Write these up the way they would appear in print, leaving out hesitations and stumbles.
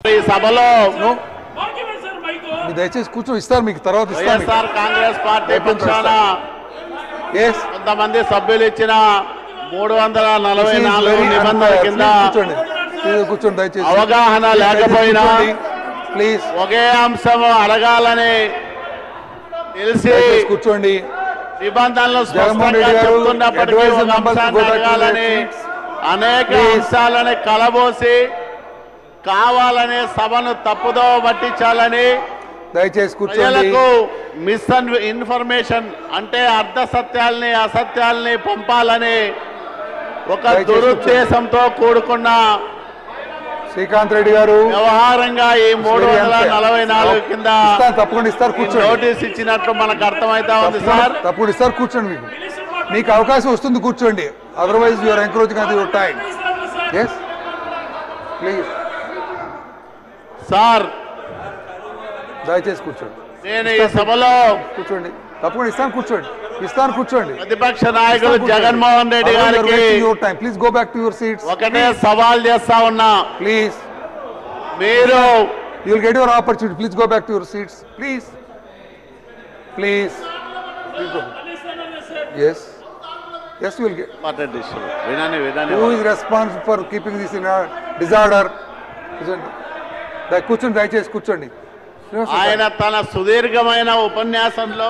ఈ సభలో దయచేసి కూర్చొని ఇస్తారు మీకు తర్వాత వైఎస్ఆర్ కాంగ్రెస్ పార్టీ పక్షాన కొంతమంది సభ్యులు ఇచ్చిన 344 నిబంధనల కింద కూర్చోండి దయచేసి అవగాహన లేకపోయినా ప్లీజ్ ఒకే అంశం అడగాలని తెలిసి కూర్చోండి నిబంధనలు స్పష్టంగా చెప్తున్నప్పటికీ ఒక అంశాన్ని అడగాలని అనేక అంశాలని కలబోసి కావాలనే సభను తప్పుదో పట్టించాలని దయచేసి ప్రజలకు మిస్ ఇన్ఫర్మేషన్ అంటే అర్ధ సత్యాల్ని అసత్యాల్ని పంపాలని ఒక దురుద్దేశంతో కూడుకున్న శ్రీకాంత్ రెడ్డి గారు వ్యవహారంగా ఈ 344 కింద తప్పకుండా ఇస్తారు కూర్చోండి నోటీస్ ఇచ్చినట్లు మనకు అర్థమైతా ఉంది సార్. తప్పకుండా ఇస్తారు కూర్చోండి మీకు అవకాశం వస్తుంది కూర్చోండి అదర్వైజ్ యూఆర్ ఎంకరేజింగ్ అది your time yes please sir దయచేసి కూర్చోండి నేను ఈ సభలో కూర్చోండి తప్పకుండా ఇస్తాను కూర్చోండి ప్రతిపక్ష నాయకులు జగన్మోహన్ రెడ్డి గారికి please go back to your seats ఒకటే సవాల్ చేస్తా ఉన్నా ప్లీజ్ మీరు you will get your opportunity please go back to your seats please yes you will get who is responsible for keeping this in a disorder కూర్చోండి దయచేసి కూర్చోండి. ఆయన తన సుదీర్ఘమైన ఉపన్యాసంలో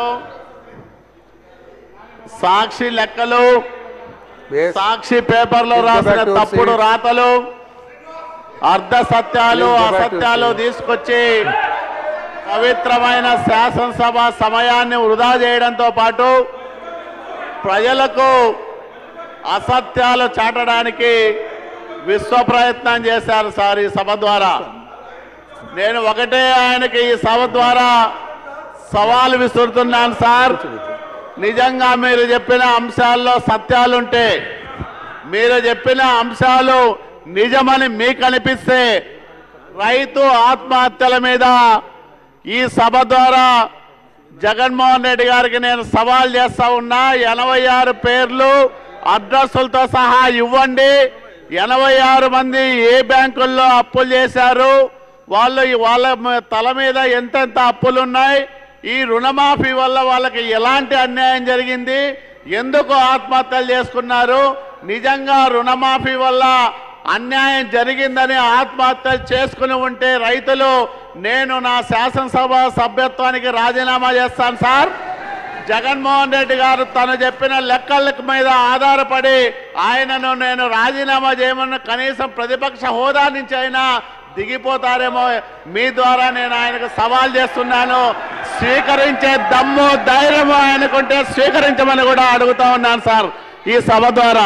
సాక్షి లెక్కలు సాక్షి పేపర్లో రాసిన తప్పుడు రాతలు అర్ధ సత్యాలు అసత్యాలు తీసుకొచ్చి పవిత్రమైన శాసనసభ సమయాన్ని వృధా చేయడంతో పాటు ప్రజలకు అసత్యాలు చాటడానికి విశ్వ ప్రయత్నం చేశారు సార్ ఈ సభ ద్వారా. నేను ఒకటే ఆయనకి ఈ సభ ద్వారా సవాల్ విసురుతున్నాను సార్. నిజంగా మీరు చెప్పిన అంశాల్లో సత్యాలుంటే మీరు చెప్పిన అంశాలు నిజమని మీకు అనిపిస్తే రైతు ఆత్మహత్యల మీద ఈ సభ ద్వారా జగన్మోహన్ రెడ్డి గారికి నేను సవాల్ చేస్తా ఉన్నా. 86 పేర్లు అడ్రస్సులతో సహా ఇవ్వండి. 86 మంది ఏ బ్యాంకుల్లో అప్పులు చేశారు, వాళ్ళ తల మీద ఎంతెంత అప్పులున్నాయి, ఈ రుణమాఫీ వల్ల వాళ్ళకి ఎలాంటి అన్యాయం జరిగింది, ఎందుకు ఆత్మహత్యలు చేసుకున్నారు, నిజంగా రుణమాఫీ వల్ల అన్యాయం జరిగిందని ఆత్మహత్యలు చేసుకుని ఉంటే రైతులు నేను నా శాసనసభ సభ్యత్వానికి రాజీనామా చేస్తాను సార్. జగన్మోహన్ రెడ్డి గారు తను చెప్పిన లెక్కల మీద ఆధారపడి ఆయనను నేను రాజీనామా చేయమని కనీసం ప్రతిపక్ష హోదా నుంచి అయినా దిగిపోతారేమో మీ ద్వారా నేను ఆయనకు సవాల్ చేస్తున్నాను. స్వీకరించే దమ్ము ధైర్యం ఆయనకుంటే స్వీకరించమని కూడా అడుగుతా ఉన్నాను సార్ ఈ సభ ద్వారా.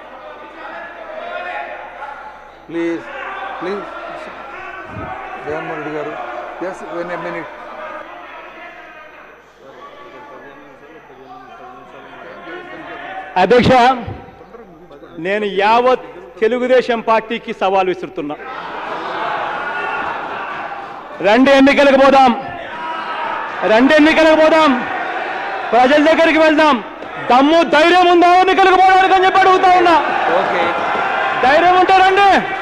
ప్లీజ్ జగన్మోహన్ రెడ్డి గారు అధ్యక్ష, నేను యావత్ తెలుగుదేశం పార్టీకి సవాల్ విసురుతున్నా. రెండు ఎన్నికలకు పోదాం, ప్రజల దగ్గరికి వెళ్దాం. దమ్ము ధైర్యం ఉందా ఎన్నికలకు పోవడానికి అని చెప్పి అడుగుతా ఉన్నా. ధైర్యం ఉంటే రండి.